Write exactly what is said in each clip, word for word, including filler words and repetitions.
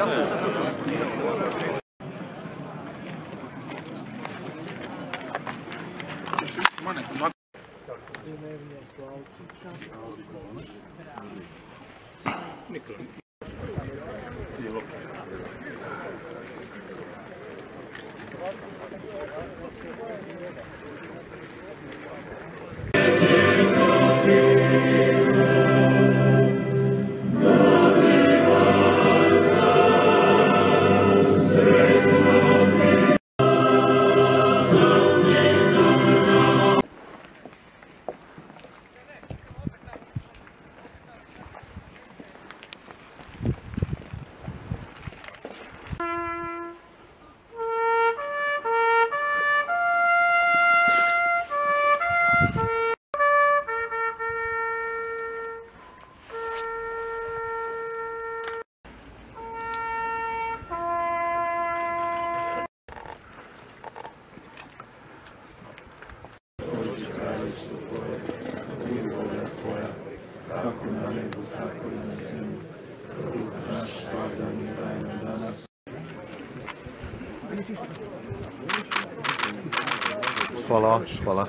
Hvala, hvala.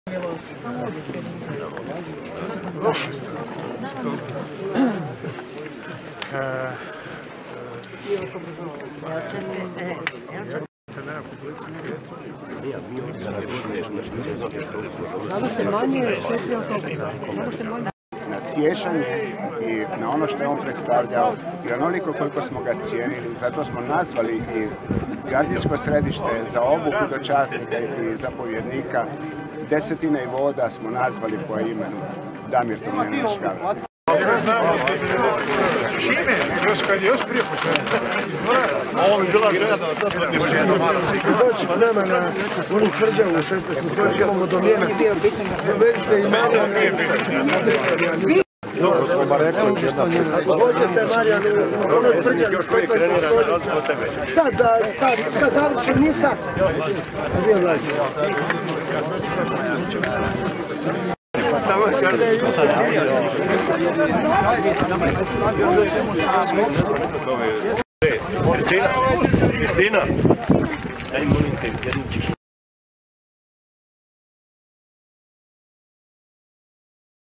Na sjećanje i na ono što je on predstavljao i onoliko koliko smo ga cijenili, zato smo nazvali i gardijsko središte za obuku dočasnika i zapovjednika desetine i voda smo nazvali po imenu Damira Tomljanovića Gavrana. Još kad je još prije početka. Ovo bi bila grada, sad doći pa nema na onih tvrđavu u šesnaestom stoljeću, imamo do mjena. Dovedite i Marija. Dobro, smo ba rekli još jedna. Ako hoćete Marija, ono tvrđavu u šesnaestom stoljeću. Sad, sad, kad završim, nije sad. A gdje vlađe? Kristina, Kristina, daj molim te jednu tišu.